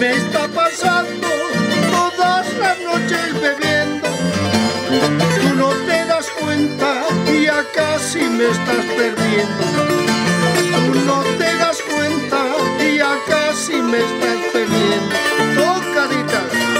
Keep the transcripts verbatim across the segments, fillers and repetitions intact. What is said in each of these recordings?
me está pasando todas las noches bebiendo. Tú no te das cuenta y ya casi me estás perdiendo. Tú no te das cuenta y ya casi me estás perdiendo. Tocadita.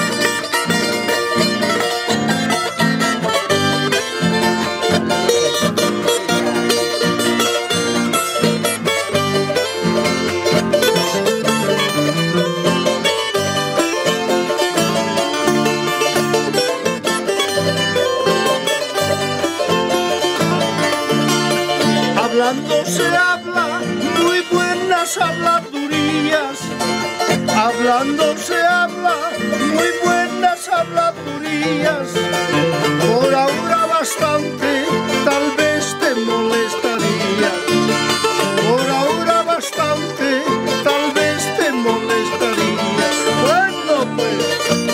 Hablando se habla, muy buenas habladurías. Hablando se habla, muy buenas habladurías. Por ahora bastante, tal vez te molestaría. Por ahora bastante, tal vez te molestaría. Bueno, pues.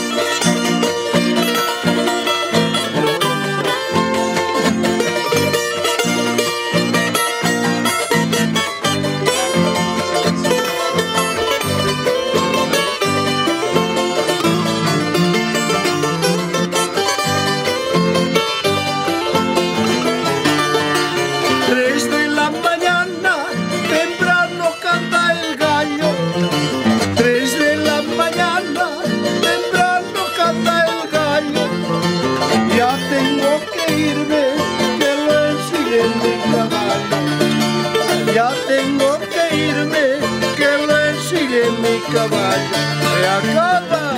Ya tengo que irme, que le sigue mi caballo, se acaba.